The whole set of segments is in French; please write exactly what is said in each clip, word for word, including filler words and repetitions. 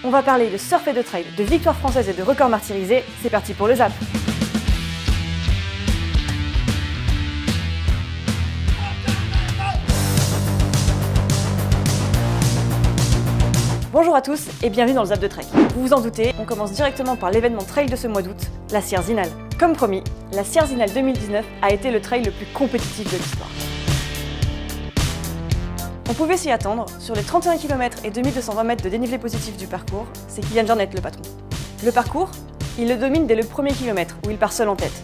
On va parler de surf et de trail, de victoires françaises et de records martyrisés. C'est parti pour le Zap. Bonjour à tous et bienvenue dans le Zap de Trek. Vous vous en doutez, on commence directement par l'événement trail de ce mois d'août, la Sierre Zinal. Comme promis, la Sierre Zinal deux mille dix-neuf a été le trail le plus compétitif de l'histoire. On pouvait s'y attendre, sur les trente et un kilomètres et deux mille deux cent vingt mètres de dénivelé positif du parcours, c'est Kilian Jornet le patron. Le parcours, il le domine dès le premier kilomètre, où il part seul en tête.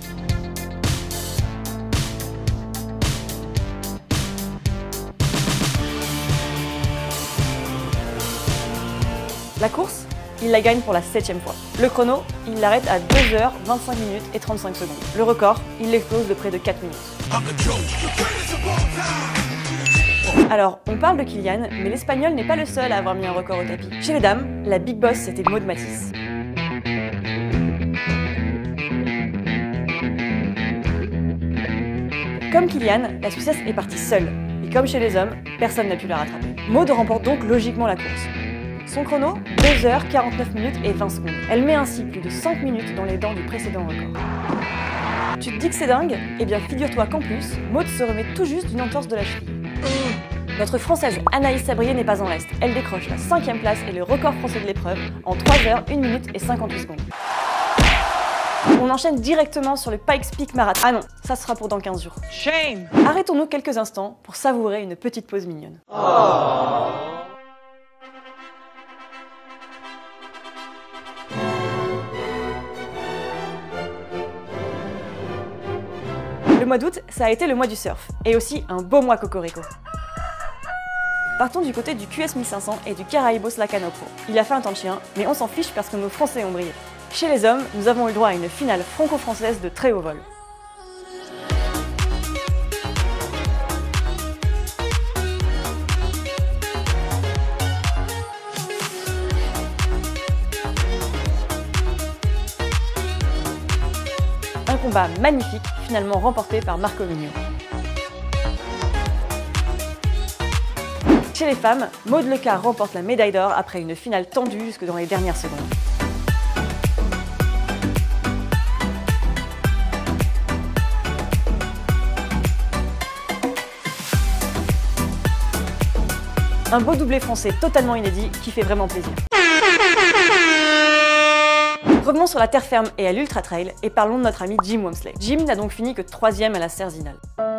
La course, il la gagne pour la septième fois. Le chrono, il l'arrête à deux heures vingt-cinq minutes et trente-cinq secondes. Le record, il l'explose de près de quatre minutes. Alors, on parle de Kilian, mais l'Espagnol n'est pas le seul à avoir mis un record au tapis. Chez les dames, la big boss, c'était Maud Matisse. Comme Kilian, la Suissesse est partie seule. Et comme chez les hommes, personne n'a pu la rattraper. Maud remporte donc logiquement la course. Son chrono, deux heures quarante-neuf minutes et vingt secondes. Elle met ainsi plus de cinq minutes dans les dents du précédent record. Tu te dis que c'est dingue? Eh bien figure-toi qu'en plus, Maud se remet tout juste d'une entorse de la cheville. Notre Française Anaïs Sabrier n'est pas en reste. Elle décroche la cinquième place et le record français de l'épreuve en trois heures une minute et cinquante-huit secondes. On enchaîne directement sur le Pikes Peak Marathon. Ah non, ça sera pour dans quinze jours. Shame! Arrêtons-nous quelques instants pour savourer une petite pause mignonne. Oh. Le mois d'août, ça a été le mois du surf, et aussi un beau mois cocorico. Partons du côté du Q S mille cinq cents et du Caraïbos Lacano Pro. Il a fait un temps de chien, mais on s'en fiche parce que nos Français ont brillé. Chez les hommes, nous avons eu droit à une finale franco-française de très haut vol. Un combat magnifique, finalement remporté par Marco Vigneault. Chez les femmes, Maud Lecard remporte la médaille d'or après une finale tendue jusque dans les dernières secondes. Un beau doublé français totalement inédit qui fait vraiment plaisir. Revenons sur la terre ferme et à l'ultra trail et parlons de notre ami Jim Walmsley. Jim n'a donc fini que troisième à la Sierre Zinal.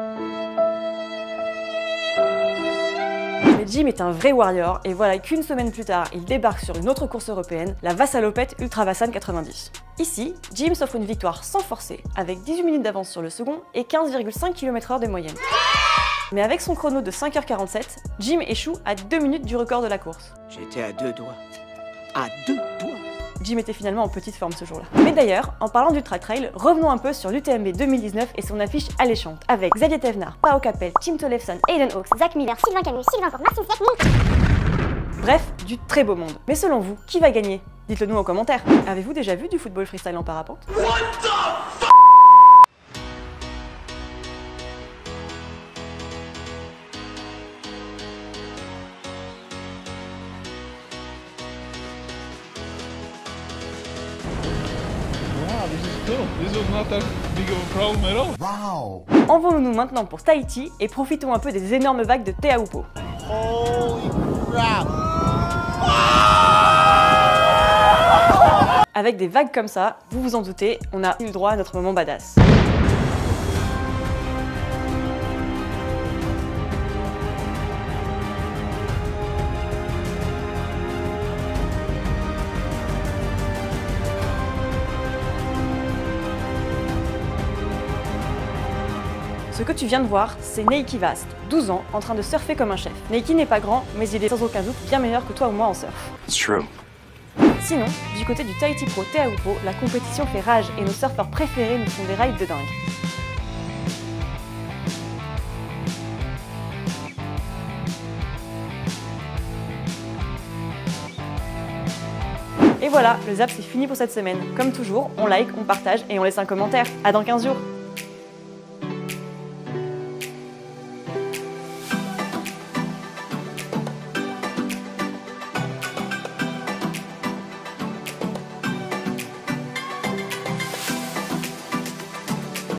Mais Jim est un vrai warrior et voilà qu'une semaine plus tard, il débarque sur une autre course européenne, la Vassalopette Ultra Vassan quatre-vingt-dix. Ici, Jim s'offre une victoire sans forcer, avec dix-huit minutes d'avance sur le second et quinze virgule cinq kilomètres heure de moyenne. Mais avec son chrono de cinq heures quarante-sept, Jim échoue à deux minutes du record de la course. J'étais à deux doigts. À deux doigts. Jim était finalement en petite forme ce jour-là. Mais d'ailleurs, en parlant d'Ultra Trail, revenons un peu sur l'U T M B deux mille dix-neuf et son affiche alléchante, avec Xavier Thévenard, Pao Capel, Tim Tollefson, Aiden Hawks, Zach Miller, Sylvain Camus, Sylvain Court, Martin Siak. Bref, du très beau monde. Mais selon vous, qui va gagner? Dites-le nous en commentaire. Avez-vous déjà vu du football freestyle en parapente? What the fuck? This was not that big of a problem at all. Wow. Envolons-nous maintenant pour Tahiti et profitons un peu des énormes vagues de Teahupo. Holy crap. Avec des vagues comme ça, vous vous en doutez, on a eu le droit à notre moment badass. Ce que tu viens de voir, c'est Neiki Vast, douze ans, en train de surfer comme un chef. Neiki n'est pas grand, mais il est sans aucun doute bien meilleur que toi ou moi en surf. It's true. Sinon, du côté du Tahiti Pro Teahupo, la compétition fait rage et nos surfeurs préférés nous font des rides de dingue. Et voilà, le Zap c'est fini pour cette semaine. Comme toujours, on like, on partage et on laisse un commentaire. À dans quinze jours.